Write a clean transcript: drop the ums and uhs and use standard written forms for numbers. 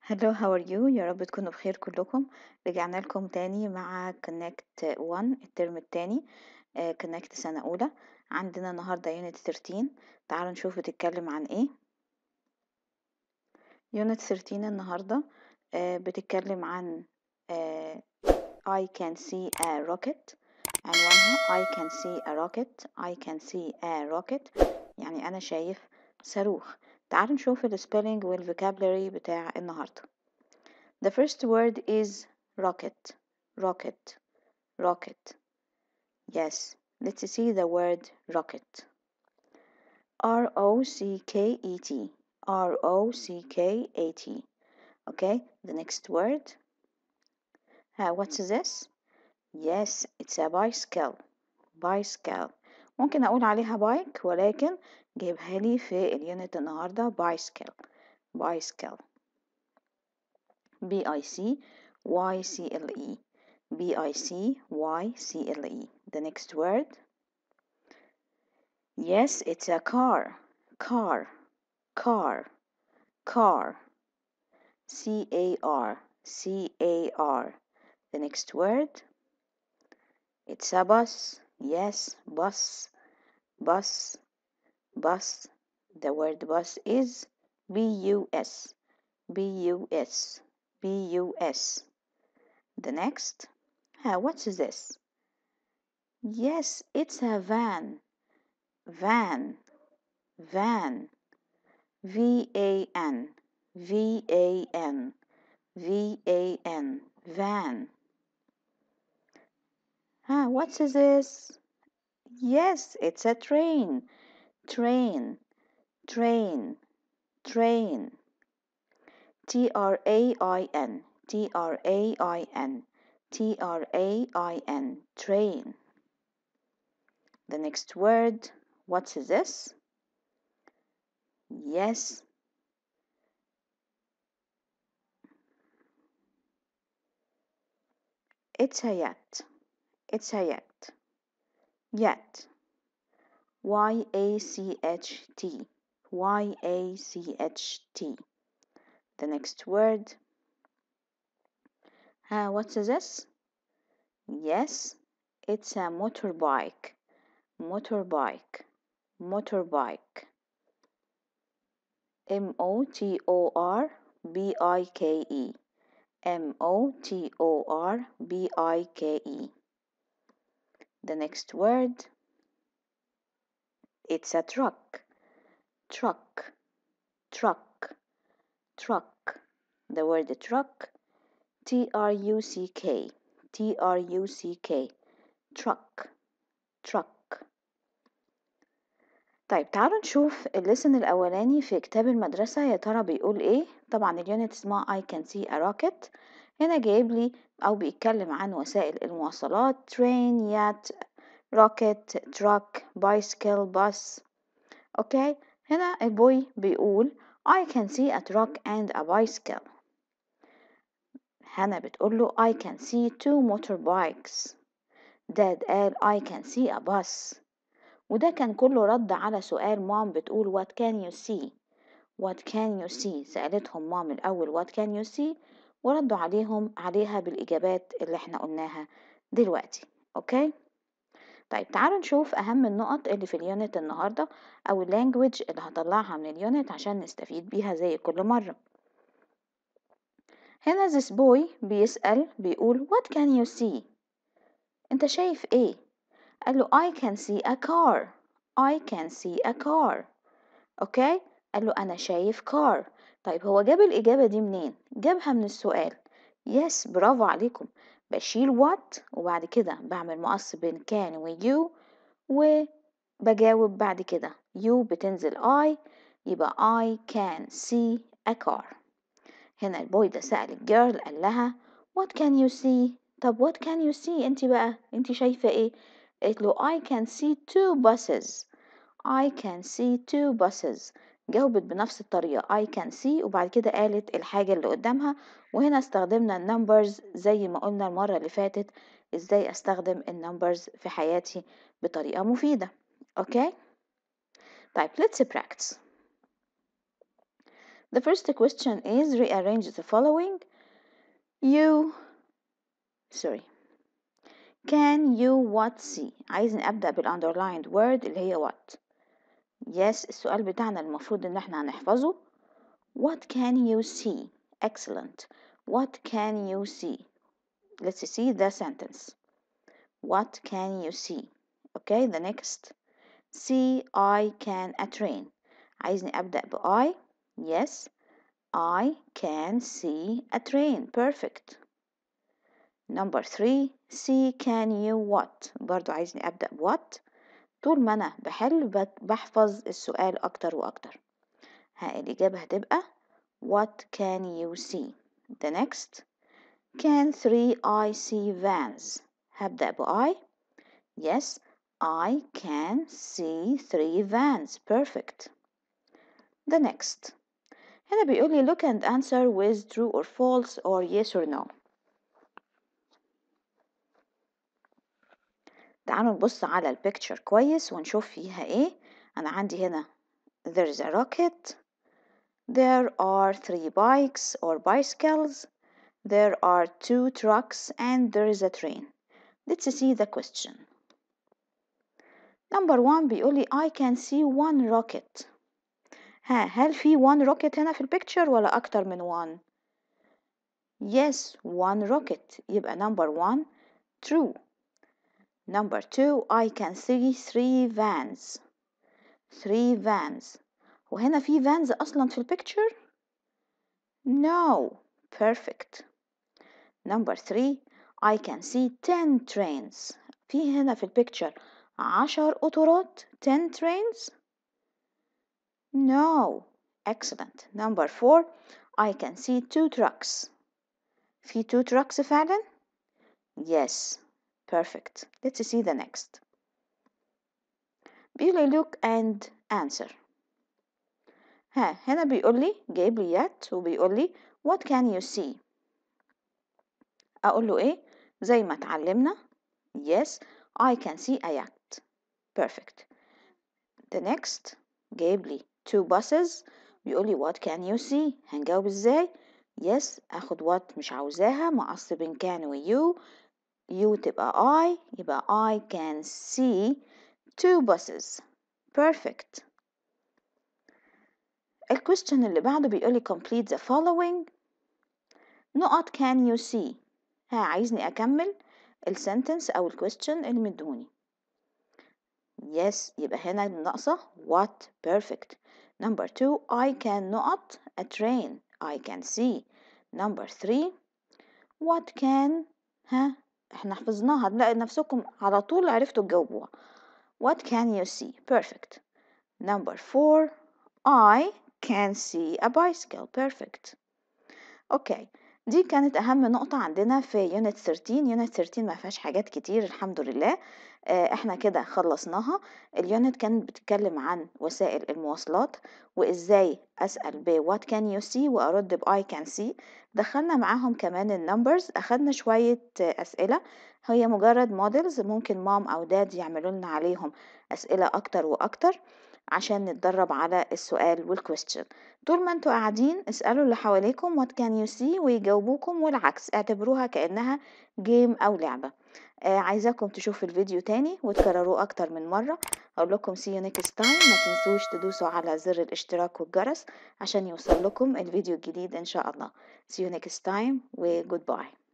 Hello, how are you؟ يا رب تكونوا بخير كلكم. رجعنا لكم تاني مع Connect 1 الترم التاني. Connect سنة أولى. عندنا النهاردة Unit 13. تعالوا نشوف بتتكلم عن إيه. Unit 13 النهاردة بتتكلم عن I can see a rocket. عنوانها I can see a rocket. I can see a rocket يعني أنا شايف صاروخ. تعالوا نشوف السبيلنج والفوكابلري بتاع النهاردة. The first word is rocket, rocket, rocket. Yes, let's see the word rocket. R-O-C-K-E-T, R-O-C-K-A-T. Okay, the next word. What's this? Yes, it's a bicycle, bicycle. ممكن أقول عليها بايك ولكن جايبها لي في اليونت النهاردة bicycle, bicycle. B-I-C-Y-C-L-E. B-I-C-Y-C-L-E. The next word. Yes, it's a car. Car. Car. Car. C-A-R. C-A-R. The next word. It's a bus. Yes, bus. Bus. Bus. The word bus is B-U-S. B-U-S. B-U-S. The next. What's this? Yes, it's a van. Van. Van. V-A-N. V-A-N. V-A-N. Van. What's this? Yes, it's a train. Train. Train. Train. T-R-A-I-N. T-R-A-I-N. T-R-A-I-N. Train. The next word. What's this? Yes. It's a yacht. It's a yacht. Yacht. Y-A-C-H-T. Y-A-C-H-T. The next word. What's this? Yes, it's a motorbike. Motorbike. Motorbike. M-O-T-O-R-B-I-K-E. M-O-T-O-R-B-I-K-E. The next word. It's a truck. Truck. Truck. Truck. The word truck. T-R-U-C-K. T-R-U-C-K. truck. truck. طيب تعالوا نشوف الليسن الأولاني في كتاب المدرسة يا ترى بيقول إيه. طبعا اليونت اسمها I can see a rocket. هنا جايب لي أو بيتكلم عن وسائل المواصلات train, yacht, rocket, truck, bicycle, bus. أوكي هنا البوي بيقول I can see a truck and a bicycle. هنا بتقول له I can see two motorbikes. Dad قال I can see a bus. وده كان كله رد على سؤال مام بتقول what can you see. what can you see سألتهم مام الأول what can you see وردوا عليها بالإجابات اللي احنا قلناها دلوقتي. أوكي طيب تعالوا نشوف أهم النقط اللي في اليونت النهاردة أو اللانجوج اللي هطلعها من اليونت عشان نستفيد بيها زي كل مرة. هنا this boy بيسأل بيقول what can you see. انت شايف ايه؟ قال له I can see a car. I can see a car. اوكي قال له انا شايف car. طيب هو جاب الإجابة دي منين؟ جابها من السؤال. يس برافو عليكم. بشيل what وبعد كده بعمل مقص بين can و you وبجاوب بعد كده you بتنزل I يبقى I can see a car. هنا البوي ده سأل الجيرل قال لها what can you see. طب what can you see انت بقى انت شايفة ايه؟ قالت له I can see two buses. I can see two buses. جاوبت بنفس الطريقة I can see وبعد كده قالت الحاجة اللي قدامها. وهنا استخدمنا النمبرز زي ما قلنا المرة اللي فاتت ازاي استخدم النمبرز في حياتي بطريقة مفيدة. اوكي طيب let's practice. The first question is rearrange the following. Can you what see؟ عايزني أبدأ بالunderlined word اللي هي what. Yes، السؤال بتاعنا المفروض إن احنا هنحفظه. What can you see? Excellent. What can you see? Let's see the sentence. What can you see? Okay, the next. See, I can a train. عايزني أبدأ ب I. Yes, I can see a train. Perfect. Number 3. See, can you what? برضو عايزني أبدأ ب what. طول ما أنا بحل بحفظ السؤال أكتر وأكتر. الإجابة هتبقى What can you see? The next. Can 3I see vans? هبدأ ب I. Yes, I can see 3 vans. Perfect. The next. هنا بيقول لي look and answer with true or false or yes or no. تعالوا نبص على البيكتشر كويس ونشوف فيها ايه. أنا عندي هنا there is a rocket. There are 3 bikes or bicycles. There are 2 trucks and there is a train. Let's see the question. Number 1 بيقولي I can see 1 rocket. هل في 1 rocket هنا في البيكتشر ولا أكتر من 1؟ Yes, 1 rocket. يبقى number 1 true. Number 2 I can see 3 vans. 3 vans. وهنا في vans أصلا في البيكتشر؟ No. Perfect. Number 3 I can see 10 trains. في هنا في البيكتشر 10 قطارات 10 trains. No. Excellent. Number 4 I can see 2 trucks. في 2 trucks فعلا. Yes. Perfect. Let's see the next. بيقول لي look and answer. هنا بيقول لي جايب لي yet وبيقول لي what can you see؟ أقول له إيه؟ زي ما اتعلمنا. Yes, I can see a yacht. Perfect. The next جايب لي 2 buses. بيقول لي what can you see؟ هنجاوب إزاي؟ Yes، أخد what مش عاوزاها مقص بين can و you تبقى I، يبقى I can see 2 buses. Perfect. الquestion اللي بعده بيقول لي complete the following. نقط can you see؟ عايزني أكمل السنتنس أو الquestion اللي مدوني. Yes، يبقى هنا ناقصة what. Perfect. Number 2 I can نقط a train. I can see. Number 3 what can احنا حفظناها هتلاقي نفسكم على طول عرفتوا تجاوبوها. What can you see? Perfect. Number 4 I can see a bicycle. Perfect. اوكي، دي كانت اهم نقطة عندنا في يونت 13. يونت 13 ما فيهاش حاجات كتير الحمد لله. احنا كده خلصناها. اليونت كانت بتتكلم عن وسائل المواصلات وازاي اسأل ب what can you see وارد ب I can see. دخلنا معاهم كمان النمبرز، اخدنا شوية اسئلة هي مجرد موديلز ممكن مام او داد يعملوا لنا عليهم اسئلة اكتر واكتر عشان نتدرب على السؤال والكويستشن. طول ما انتوا قاعدين اسألوا اللي حواليكم what can you see ويجاوبوكم، والعكس اعتبروها كأنها جيم أو لعبة. عايزاكم تشوفوا الفيديو تاني وتكرروه أكتر من مرة. أقول لكم see you next time. ما تنسوش تدوسوا على زر الاشتراك والجرس عشان يوصل لكم الفيديو الجديد إن شاء الله. see you next time و goodbye.